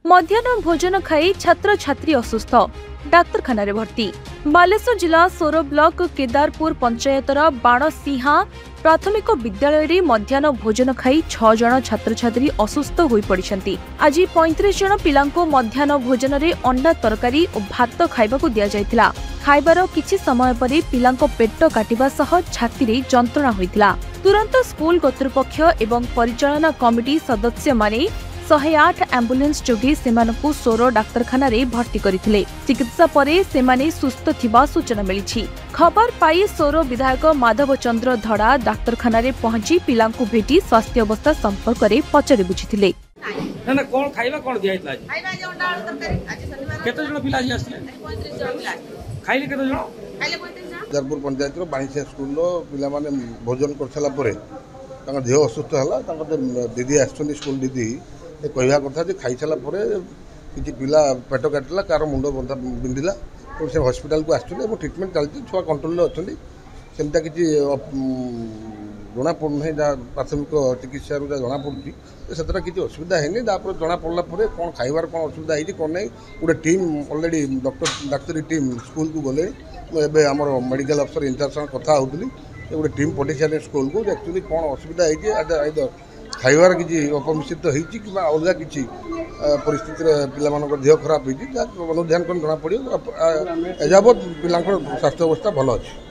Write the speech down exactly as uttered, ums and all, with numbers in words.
मध्याह्न भोजन खाई छात्र छात्री असुस्थ डाक्तरखाना भर्ती। बालेश्वर जिला सोर ब्लॉक केदारपुर पंचायतर बाणसिंहा प्राथमिक विद्यालय रे मध्याह्न भोजन खाई छह जन छात्र छात्री असुस्थ होई पड़िछंती। आज पैंतीस जन पिलांको मध्याह्न भोजन रे अंडा तरकारी और भात खाइबाकू दिया जायतिला। खाइबार किछि समय परे पिलांको पेट काटिबा सह छाती रे जंत्रणा होइतिला। तुरंत स्कूल कर्तृपक्ष एवं परिचालना कमिटी सदस्य माने एक सौ आठ एम्बुलेंस जोगे सेमानकु सोर डाक्तरखाना रे भर्ती करथिले। चिकित्सा परे सेमाने सुस्थ थिबा सूचना मिलिछि। खबर पाई सोर विधायक माधव चंद्र धड़ा डाक्तरखाना रे पहुंची पिलांकु भेटी स्वास्थ्य अवस्था संपर्क रे पचरे बुझिथिले। ना ना कोन खाइबा कोन दियाइतला आज खाइबा जे अंडा तरकारी आज शनिवार केते जण पिला आज आसले पैंतीस जण पिला खाइले केते जण खाइले पैंतीस जण केदारपुर पंचायत रो बाणिसिया स्कूल रो पिला माने भोजन करछला परे तांका देह असुस्थ हला। तांका दीदी आछन स्कूल दीदी ए कहवा कथा जे खाई सारा पर कि पिला पेट काटिला कार मुंड बंधा बिंधिला तो से हॉस्पिटल को आसुले ट्रिटमेंट चलती छुआ कंट्रोल अच्छा सेमता कि जना पड़ना जहाँ प्राथमिक चिकित्सा जना पड़ी से किसी असुविधा है जना पड़ा कौन खाइबार कौन असुविधा है कौन नहीं गोटे टीम अलरेडी डॉक्टर डाक्तरी टीम स्कूल को गले एवं आम मेडिकल अफसर इंचार्ज कथा होती गोटे टीम पठे सारे स्कूल को एक्चुअली कौन असुविधा है खाइबार किसी अपमिश्रित होती कि अलग किसी परिस्थिति पिला देह खराब होती अनुध्यान कर जना पड़ो एजावत पिला स्वास्थ्य अवस्था भल अच्छे।